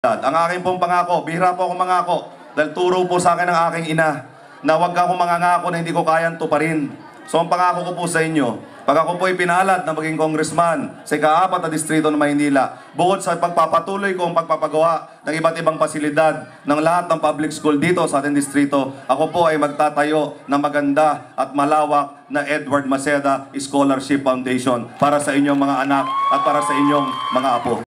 Ang aking pong pangako, bihira po ako mangako dahil turo po sa akin ng aking ina na huwag akong mangangako na hindi ko kayang tuparin. So ang pangako ko po sa inyo, pag ako po ipinalad na maging congressman sa ika-4 na distrito ng Maynila, bukod sa pagpapatuloy ko ang pagpapagawa ng iba't ibang pasilidad ng lahat ng public school dito sa ating distrito, ako po ay magtatayo ng maganda at malawak na Edward Maceda Scholarship Foundation para sa inyong mga anak at para sa inyong mga apo.